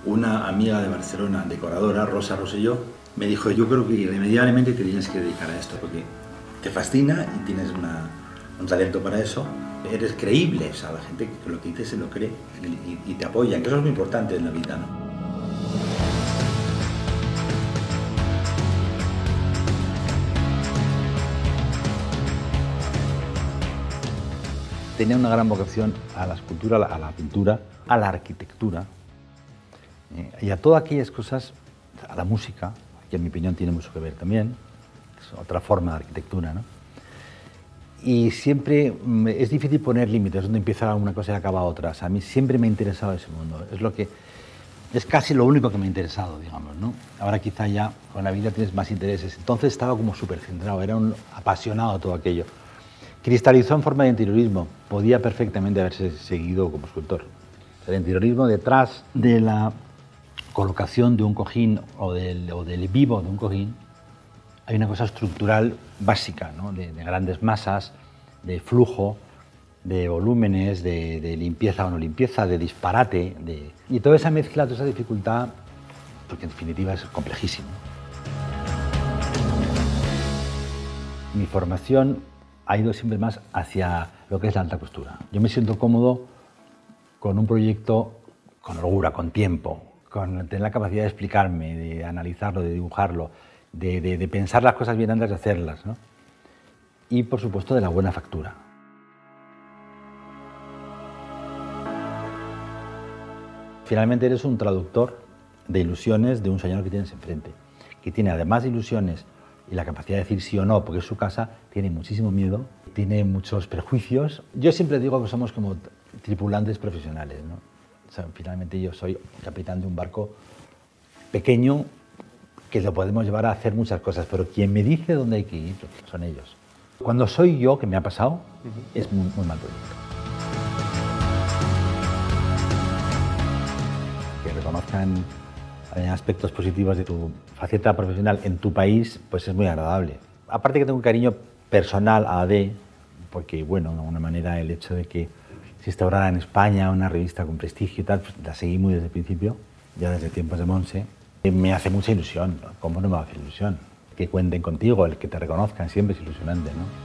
una amiga de Barcelona, decoradora, Rosa Rosselló, me dijo, yo creo que irremediablemente te tienes que dedicar a esto, porque te fascina y tienes un talento para eso. Eres creíble, o sea, la gente que lo que dices se lo cree y te apoya, que eso es muy importante en la vida, ¿no? Tenía una gran vocación a la escultura, a la pintura, a la arquitectura y a todas aquellas cosas, a la música, que en mi opinión tiene mucho que ver también, es otra forma de arquitectura, ¿no? Y siempre es difícil poner límites, donde empieza una cosa y acaba otra. O sea, a mí siempre me ha interesado ese mundo, es casi lo único que me ha interesado, digamos, ¿no? Ahora quizá ya con la vida tienes más intereses, entonces estaba como súper centrado, era un apasionado de todo aquello. Cristalizó en forma de interiorismo, podía perfectamente haberse seguido como escultor. El interiorismo detrás de la colocación de un cojín o del vivo de un cojín, hay una cosa estructural básica, ¿no? de grandes masas, de flujo, de volúmenes, de limpieza o no limpieza, de disparate, y toda esa mezcla, toda esa dificultad, porque en definitiva es complejísimo. Mi formación ha ido siempre más hacia lo que es la alta costura. Yo me siento cómodo con un proyecto con holgura, con tiempo, con tener la capacidad de explicarme, de analizarlo, de dibujarlo, de pensar las cosas bien antes de hacerlas, ¿no? Y, por supuesto, de la buena factura. Finalmente eres un traductor de ilusiones de un señor que tienes enfrente, que tiene, además de ilusiones y la capacidad de decir sí o no, porque es su casa, tiene muchísimo miedo, tiene muchos prejuicios. Yo siempre digo que somos como tripulantes profesionales, ¿no? O sea, finalmente yo soy capitán de un barco pequeño que lo podemos llevar a hacer muchas cosas, pero quien me dice dónde hay que ir son ellos. Cuando soy yo, que me ha pasado, es muy mal proyecto. Que reconozcan aspectos positivos de tu faceta profesional en tu país, pues es muy agradable. Aparte que tengo un cariño personal a AD, porque, bueno, de alguna manera el hecho de que se instaurara en España una revista con prestigio y tal, pues la seguí muy desde el principio, ya desde tiempos de Monse. Me hace mucha ilusión, ¿no? ¿Cómo no me va a hacer ilusión? Que cuenten contigo, el que te reconozcan siempre es ilusionante, ¿no?